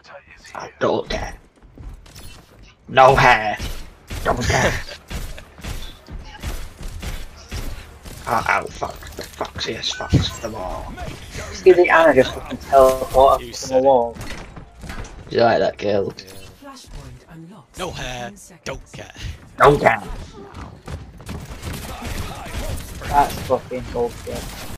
I don't care. No hair. Don't care. Oh, fuck. The fucks, yes, fucks them all. See the Anna just fucking teleport You up said from the it. wall. Do you like that, girl? No hair, don't care. Don't care. That's fucking bullshit.